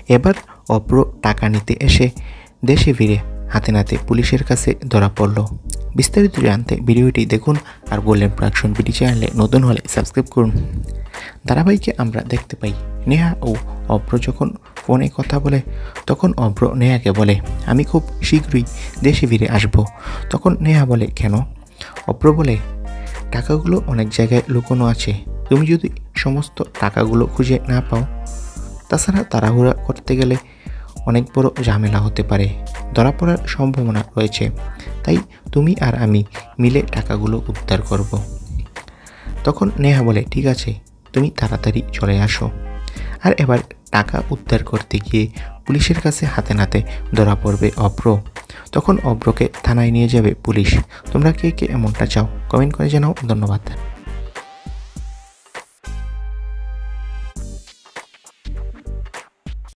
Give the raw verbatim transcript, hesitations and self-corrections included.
এবার অভ্র টাকা নিতে এসে দেশে ফিরে হাতে নাতে পুলিশের কাছে ধরা পড়ল। বিস্তারিত জানতে ভিডিওটি দেখুন আর গোল্ডেন প্রোডাকশন বিডি চ্যানেলে নতুন হলে সাবস্ক্রাইব করুন। ধারাবাহিকে আমরা দেখতে পাই নেহা ও অভ্র যখন ফোনে কথা বলে তখন অভ্র নেহাকে বলে, আমি খুব শীঘ্রই দেশে ফিরে আসব। তখন নেহা বলে, কেন? অভ্র বলে, টাকাগুলো অনেক জায়গায় লুকোনো আছে, তুমি যদি সমস্ত টাকাগুলো খুঁজে না পাও, তাছাড়া তাড়াহুড়া করতে গেলে অনেক বড় ঝামেলা হতে পারে, ধরা পড়ার সম্ভাবনা রয়েছে, তাই তুমি আর আমি মিলে টাকাগুলো উদ্ধার করব। তখন নেহা বলে, ঠিক আছে, তুমি তাড়াতাড়ি চলে আসো। আর এবার টাকা উদ্ধার করতে গিয়ে পুলিশের কাছে হাতে নাতে ধরা পড়বে অভ্র। তখন অভ্রকে থানায় নিয়ে যাবে পুলিশ। তোমরা কে কে এমনটা চাও কমেন্ট করে জানাও। ধন্যবাদ।